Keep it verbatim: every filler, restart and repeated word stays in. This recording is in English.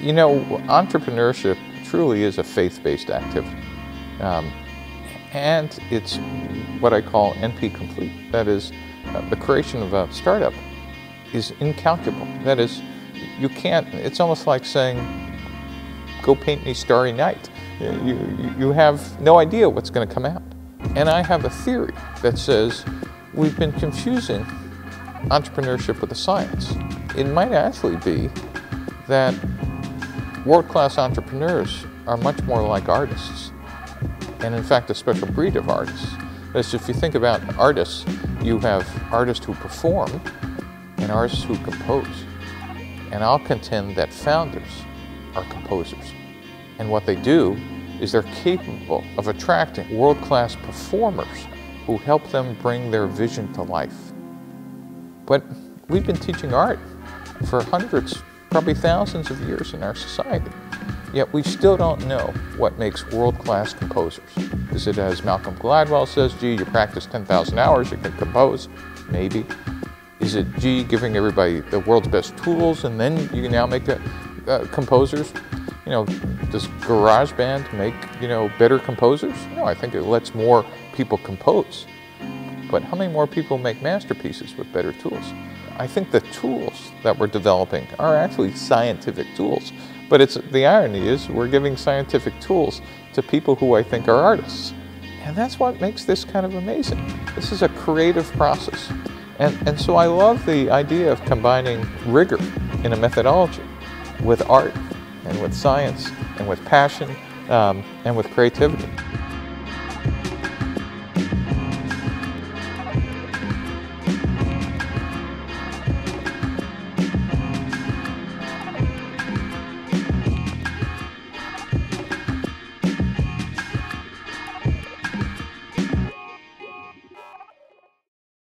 You know, entrepreneurship truly is a faith-based activity. Um, and it's what I call N P complete. That is, uh, the creation of a startup is incalculable. That is, you can't, it's almost like saying, go paint me Starry Night. You, you, you have no idea what's going to come out. And I have a theory that says we've been confusing entrepreneurship with a science. It might actually be that world-class entrepreneurs are much more like artists, and in fact a special breed of artists. Because if you think about artists, you have artists who perform and artists who compose. And I'll contend that founders are composers. And what they do is they're capable of attracting world-class performers who help them bring their vision to life. But we've been teaching art for hundreds, probably thousands of years in our society. Yet we still don't know what makes world-class composers. Is it, as Malcolm Gladwell says, gee, you practice ten thousand hours, you can compose? Maybe. Is it, gee, giving everybody the world's best tools and then you can now make a, uh, composers? You know, does GarageBand make, you know, better composers? No, I think it lets more people compose. But how many more people make masterpieces with better tools? I think the tools that we're developing are actually scientific tools. But it's, the irony is we're giving scientific tools to people who I think are artists. And that's what makes this kind of amazing. This is a creative process. And, and so I love the idea of combining rigor in a methodology with art and with science and with passion um, and with creativity.